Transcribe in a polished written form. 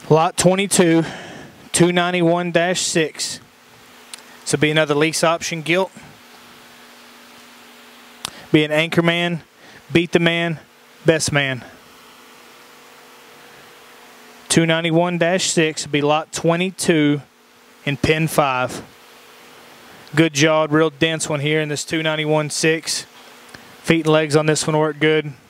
Lot 22, 291-6. This will be another lease option gilt. Be an anchor man, beat the man, best man. 291-6 will be lot 22 in pin 5. Good jawed, real dense one here in this 291-6. Feet and legs on this one work good.